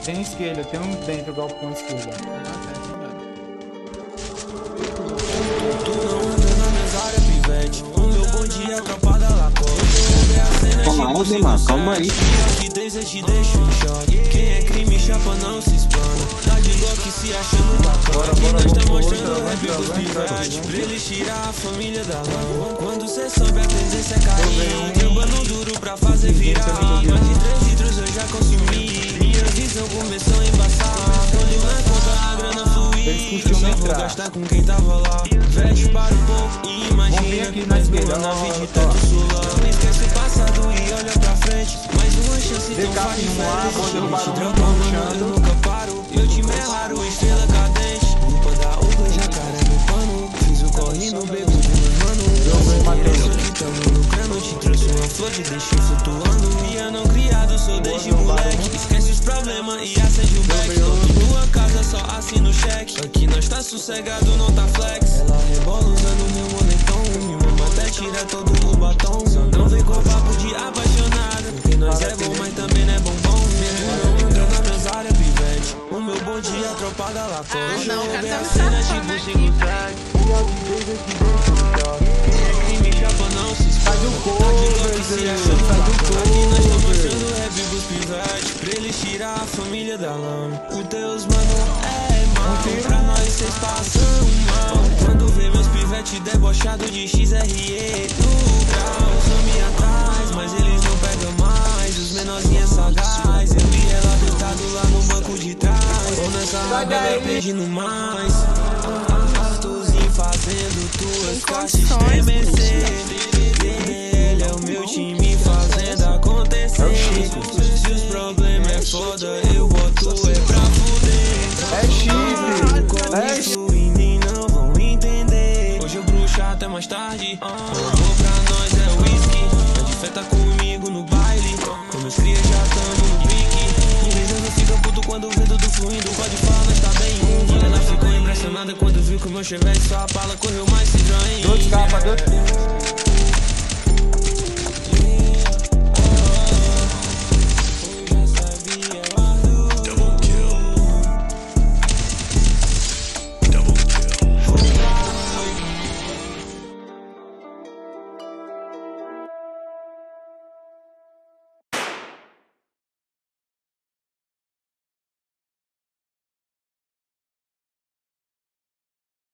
Tem esquerda, tem um dentro do galpão esquerda. Calma aí. Quem é crime, chapa não se espana. Tá de louco se achando bacana. Aqui nós tá mostrando rap pros pivetes. Pra eles tirar a família da lama. Quando cê sobe a tendência é cair. Trampando duro pra fazer virar. Mais de 3 litros eu já consumi. Minha visão começou a embaçar. Onde na conta a grana fluir. Eu só vou gastar com quem tava lá. Veste para um pouco e imagina que nós boa na vida de tanto sulão. Esquece o passado e olha pra frente. Mais uma chance tão faz diferente. Trampando, eu nunca paro. Meu time é raro, estrela cadente. Limpa da uva, jacaré no pano. Fiz o corre no beco do meu mano. Eu aqui tamo lucrando. Te trouxe uma flor, te deixei flutuando. Piano criado, sou desde moleque. Esquece os problemas e acende o back. Tô em tua casa, só assino o cheque. Aqui nós tá sossegado, não tá flex. Ela rebola usando meu moletom. Me mama até tira todo o batom. Só não vem com papo de apaixonada. Porque nós é bom, mas também não é bombom. Mesmo entra na minhas áreas, pivete. O meu bom dia, a tropa da Lacoste. Não, cara, tá me cena safando tipo aqui, zig-zag. Quem é crime, chapa não se espalha. Tá de louco se achando bacana. Aqui nós estamos mostrando rap pros pivetes. Pra eles tirar a família da lama. O Deus, mano, é mal. Pra nós cês passam mal. Quando vê meus pivetes debochados de XRE no grau. Some atrás, mas eles não pegam mais. Os menorzinhos sagaz. Eu e ela deitado lá no banco de trás. Ou nessa raba ela pedindo mais. Artozinho fazendo tuas caixas estremecer. Ele é o meu time fazendo acontecer. Se os problemas é foda, eu boto é pra fuder. É chifre, é chifre. Não vão entender. Hoje eu bruxo até mais tarde. Vou pra nós é whisky. A de fé tá comigo no baile. Com meus crias já tamo no pique. Ninguém não fica puto quando vê tudo fluindo. Pode falar, nós tá bem. Ela ficou impressionada quando viu que o meu chevette só a bala correu mais estranho. Dois capas, dois